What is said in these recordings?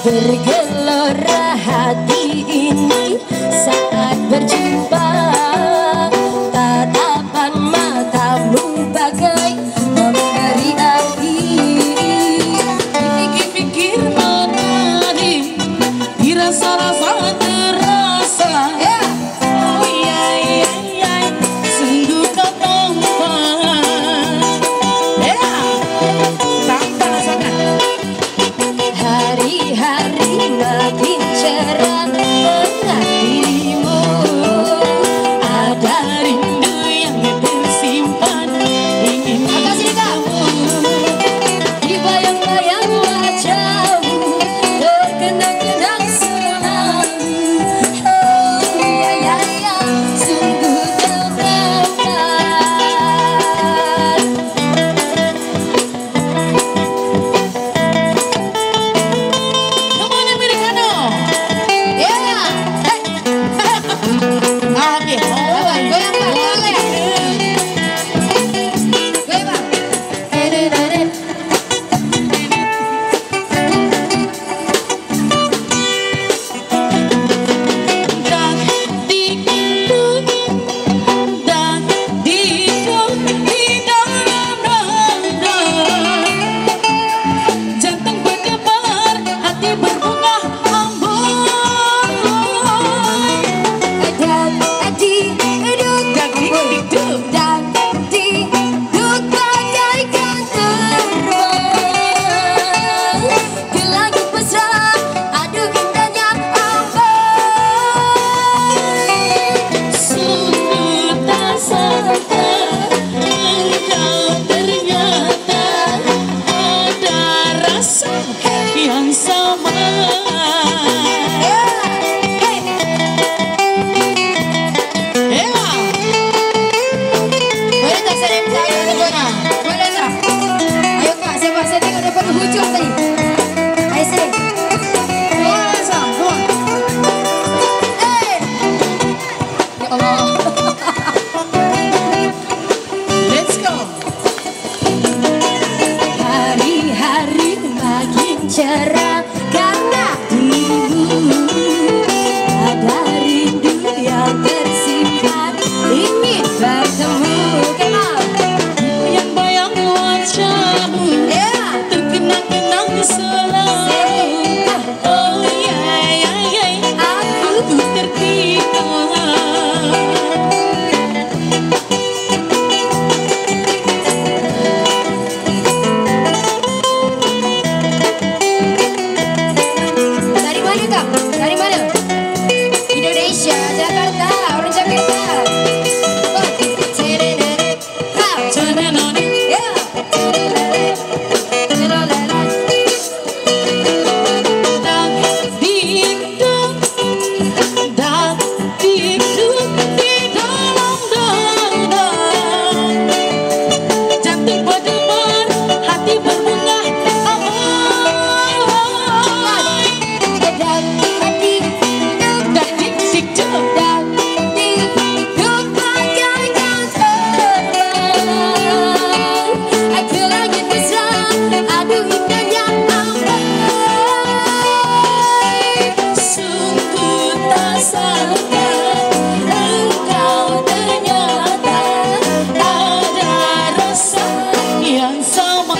Bergelora hati ini saat berjumpa, tatapan matamu bagai memberi arti. Pikir-pikir menari, dirasa-rasa terasa. Oh iya, iya, iya, sungguh kau tampan. Tampan sangat. Hari-hari makin cerah tengah dirimu, Ada rindu yang tersimpan ingin kamu. di bayang-bayang wajahmu terkenang-kenang selalu. Oh ya ya ya, sungguh tampan. Come on, Americano. Yeah. Hey. Okay. Goyang Pak, goyang. Goyang Pak. Jantung berdebar, hati berbunga Dan aduk dan diduk bagaikan terbang ke langit mesra. Aduh indahnya ambang. Sungguh tak sangka engkau ternyata ada rasa yang sama. Boleh tak saya bertanya dengan Bona? Boleh tak? Ayo Kak, saya tengok daripada hujung tadi. Ayo sini. Ya Allah. Let's go. Hari-hari makin cerah karena dirimu. Ada rindu yang tersimpan ingin bertemu. Bayang-bayang wajahmu terkenang-kenang selalu. Oh ya ya ya, aku terpikat. Dari mana Kak? Dari mana? Indonesia, Jakarta, orang Jakarta. Oh, cereret. Ah, Cananone. ya. Cereret. Cereret. Dak dikduk di dalam dada. Jantung berdebar, hati berbunga amai. Dan hati Dak dikduk. dan diduk bagaikan terbang ke langit mesra. Aduh indahnya ambang. Sungguh tak sangka engkau ternyata ada rasa yang sama.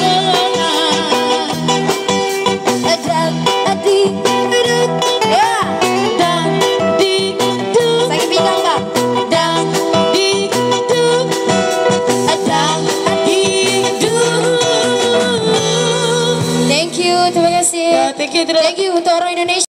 Dan hati duduk. Ya. Dan dikduk. Sakit pinggang Kak. Dan dikduk. Dan dikduk. Thank you, terima kasih. Thank you Thank you untuk orang Indonesia.